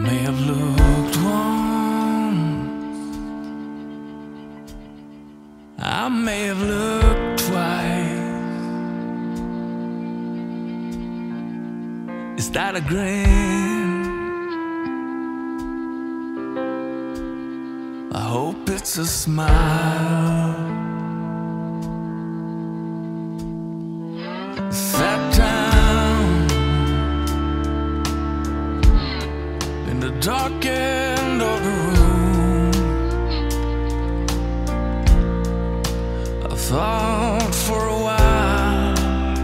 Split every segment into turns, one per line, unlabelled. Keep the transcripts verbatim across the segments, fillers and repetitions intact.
may have looked once, I may have looked twice. Is that a grin? I hope it's a smile. Sat down in the dark end of the room. I thought for a while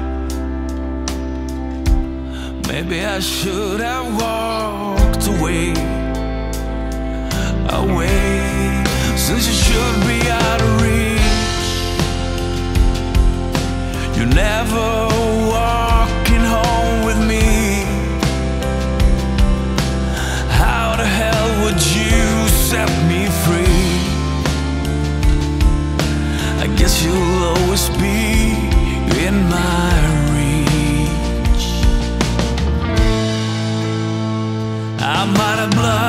maybe I should have walked away, away, since you should be out of reach. You're never walking home with me. How the hell would you set me free? I guess you'll always be in my reach. I might have blood